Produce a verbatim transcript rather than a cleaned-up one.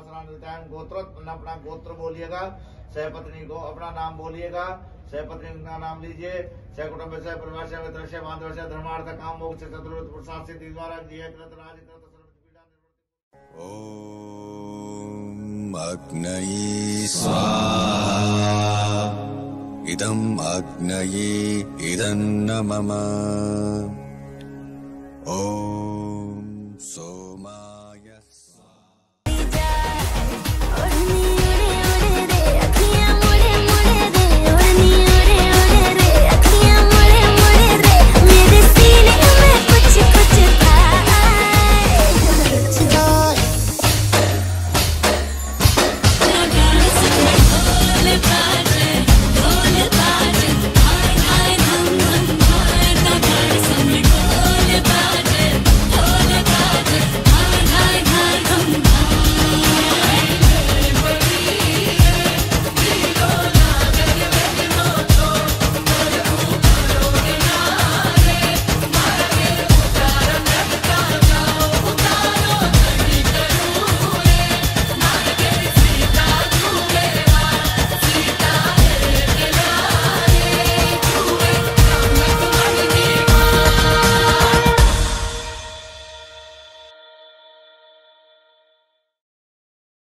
धर्मासनानुतायं गोत्रोत्पन्न अपना गोत्र बोलिएगा। सहपत्नी को अपना नाम बोलिएगा। सहपत्नी का नाम लीजिए। सह कुटुंब से परिवार से मित्र से बांधव से धर्मार्थ काम मोक्ष से चतुर्थ पुरुषार्थ सिद्धि द्वारा जिये कृत राज कृत सर्व पीड़ा निवृत्ति। ओम अग्नये स्वाहा। इदम् अग्नये इदं न मम। ओम